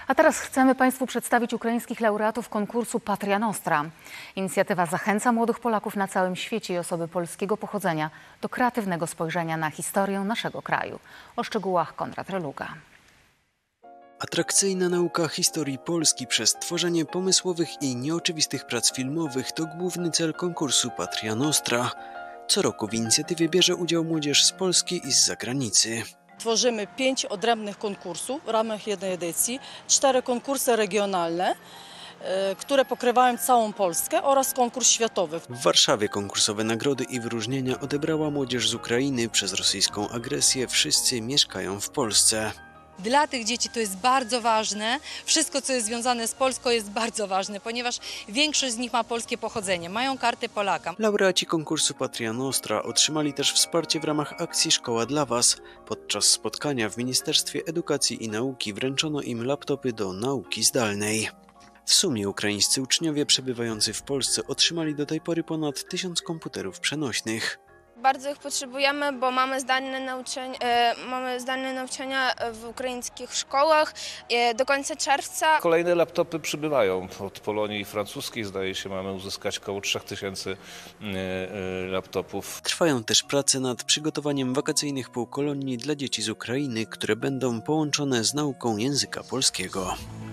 A teraz chcemy Państwu przedstawić ukraińskich laureatów konkursu Patria Nostra. Inicjatywa zachęca młodych Polaków na całym świecie i osoby polskiego pochodzenia do kreatywnego spojrzenia na historię naszego kraju. O szczegółach Konrad Reluga. Atrakcyjna nauka historii Polski przez tworzenie pomysłowych i nieoczywistych prac filmowych to główny cel konkursu Patria Nostra. Co roku w inicjatywie bierze udział młodzież z Polski i z zagranicy. Tworzymy 5 odrębnych konkursów w ramach jednej edycji, 4 konkursy regionalne, które pokrywają całą Polskę, oraz konkurs światowy. W Warszawie konkursowe nagrody i wyróżnienia odebrała młodzież z Ukrainy. Przez rosyjską agresję wszyscy mieszkają w Polsce. Dla tych dzieci to jest bardzo ważne. Wszystko, co jest związane z Polską, jest bardzo ważne, ponieważ większość z nich ma polskie pochodzenie, mają kartę Polaka. Laureaci konkursu Patria Nostra otrzymali też wsparcie w ramach akcji Szkoła dla Was. Podczas spotkania w Ministerstwie Edukacji i Nauki wręczono im laptopy do nauki zdalnej. W sumie ukraińscy uczniowie przebywający w Polsce otrzymali do tej pory ponad 1000 komputerów przenośnych. Bardzo ich potrzebujemy, bo mamy zdalne nauczania w ukraińskich szkołach do końca czerwca. Kolejne laptopy przybywają. Od Polonii francuskiej zdaje się mamy uzyskać około 3000 laptopów. Trwają też prace nad przygotowaniem wakacyjnych półkolonii dla dzieci z Ukrainy, które będą połączone z nauką języka polskiego.